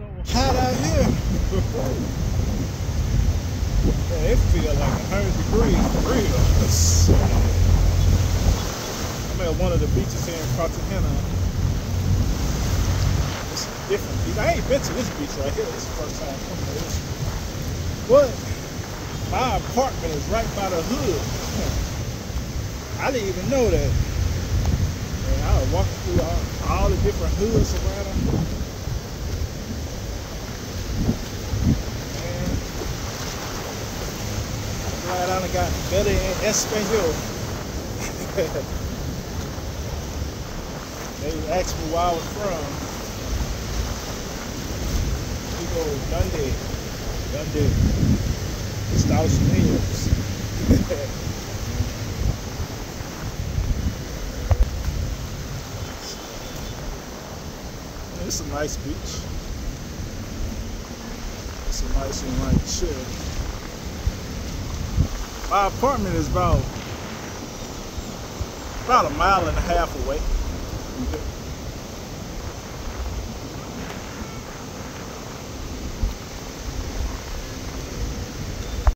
hot out here. Yeah, it feels like 100 degrees for real. I'm at one of the beaches here in Cartagena. It's a different beach. I ain't been to this beach right here. This is the first time coming to this. But my apartment is right by the hood. I didn't even know that. And I was walking through all the different hoods around. Man, I'm glad I done got better in Espanol. They asked me where I was from. People, Dundee, Estados Unidos. It's a nice beach. It's a nice and like chill. My apartment is about a mile and a half away.